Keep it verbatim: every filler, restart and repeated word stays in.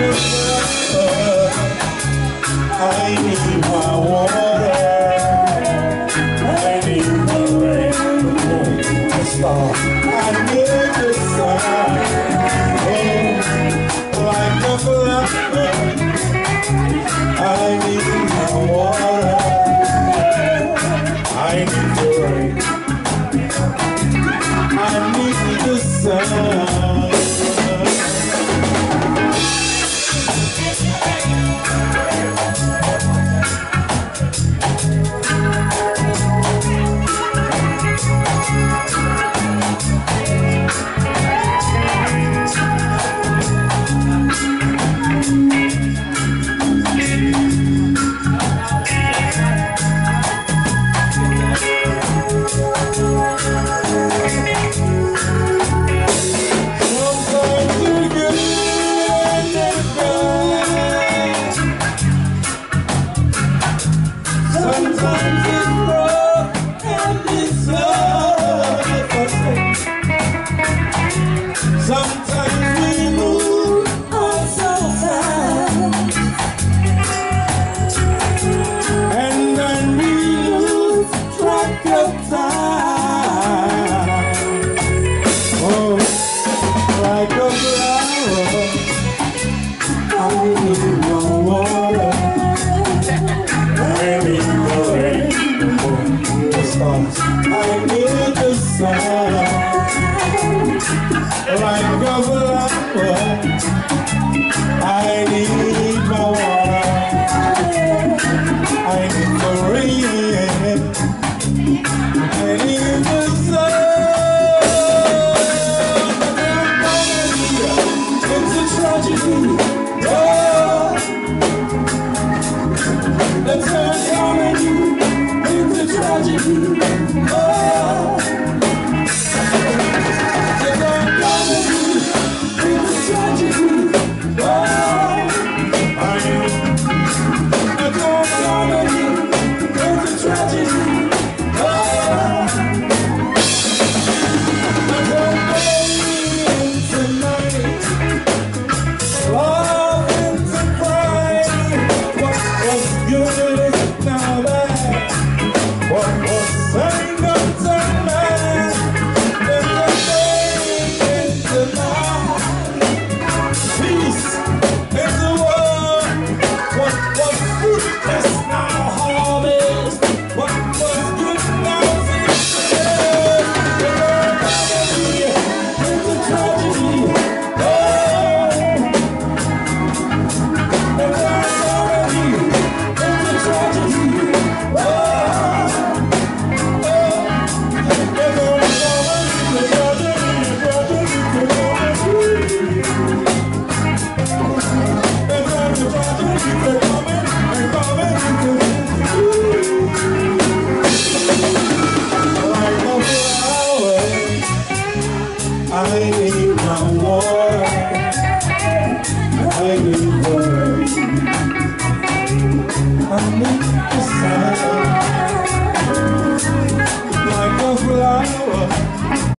I need my water. I need the rain, the star. I need the sun. Oh, like a flower. I need my water. I need the rain. I need the sun. Sometimes it's broke and it's over. Sometimes we move on so fast, and then we lose track of time. Oh, like a flower, I need no water. I need the rain, the stars. I need the sun. Like a flower, I need my water. I need the rain. I need the sun. It's a tragedy. Oh, it's a comedy. It's a tragedy. Oh, it's a comedy. It's a tragedy. Oh, I am. It's a comedy. It's a tragedy. Oh, it's a tonight. Love into crying. What was good is now bad. What was said got done bad. There's a day into night. Peace in the world. What was fruitless now harvest. What was good now is dead. It's a tragedy. Oh, it's a comedy. It's a tragedy. Oh, it's a comedy. It's a I need my water. I need the rain. I need the sun. Like a flower.